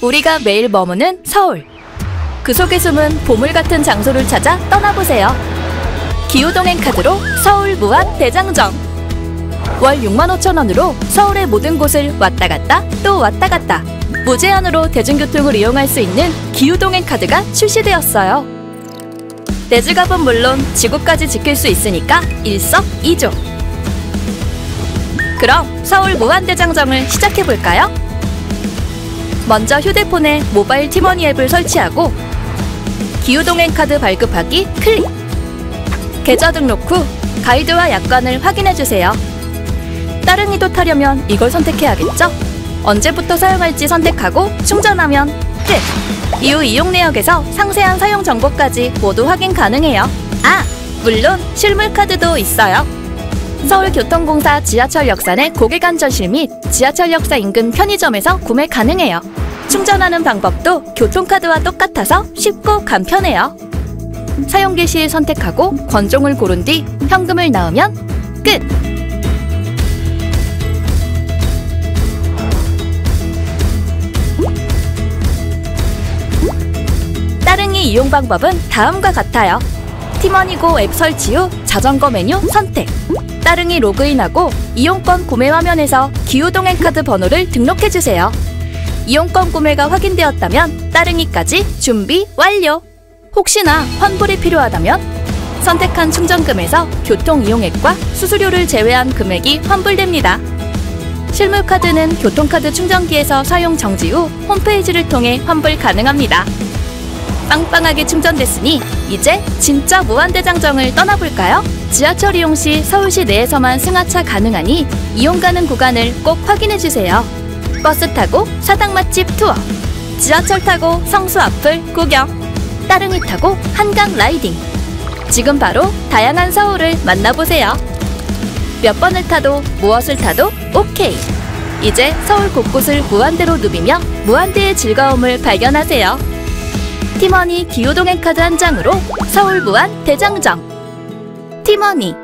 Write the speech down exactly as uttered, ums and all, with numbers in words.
우리가 매일 머무는 서울. 그 속에 숨은 보물 같은 장소를 찾아 떠나보세요. 기후동행 카드로 서울 무한 대장정. 월 육만 오천 원으로 서울의 모든 곳을 왔다 갔다 또 왔다 갔다 무제한으로 대중교통을 이용할 수 있는 기후동행 카드가 출시되었어요. 내 지갑은 물론 지구까지 지킬 수 있으니까 일석이조. 그럼 서울 무한대장정을 시작해볼까요? 먼저 휴대폰에 모바일 티머니 앱을 설치하고 기후동행 카드 발급하기 클릭. 계좌 등록 후 가이드와 약관을 확인해주세요. 따릉이도 타려면 이걸 선택해야겠죠? 언제부터 사용할지 선택하고 충전하면 끝! 이후 이용 내역에서 상세한 사용 정보까지 모두 확인 가능해요. 아! 물론 실물카드도 있어요. 서울교통공사 지하철역사 내 고객안전실 및 지하철역사 인근 편의점에서 구매 가능해요. 충전하는 방법도 교통카드와 똑같아서 쉽고 간편해요. 사용기 시 선택하고 권종을 고른 뒤 현금을 넣으면 끝! 따릉이 이용 방법은 다음과 같아요. 티머니고 앱 설치 후 자전거 메뉴 선택. 따릉이 로그인하고 이용권 구매 화면에서 기후동행 카드 번호를 등록해주세요. 이용권 구매가 확인되었다면 따릉이까지 준비 완료! 혹시나 환불이 필요하다면 선택한 충전금에서 교통이용액과 수수료를 제외한 금액이 환불됩니다. 실물카드는 교통카드 충전기에서 사용 정지 후 홈페이지를 통해 환불 가능합니다. 빵빵하게 충전됐으니 이제 진짜 무한대장정을 떠나볼까요? 지하철 이용 시 서울시 내에서만 승하차 가능하니 이용 가능 구간을 꼭 확인해주세요. 버스 타고 사당 맛집 투어, 지하철 타고 성수 앞을 구경, 따릉이 타고 한강 라이딩. 지금 바로 다양한 서울을 만나보세요. 몇 번을 타도 무엇을 타도 오케이! 이제 서울 곳곳을 무한대로 누비며 무한대의 즐거움을 발견하세요. 티머니 기후동행 카드 한 장으로 서울 무한 대장정. 티머니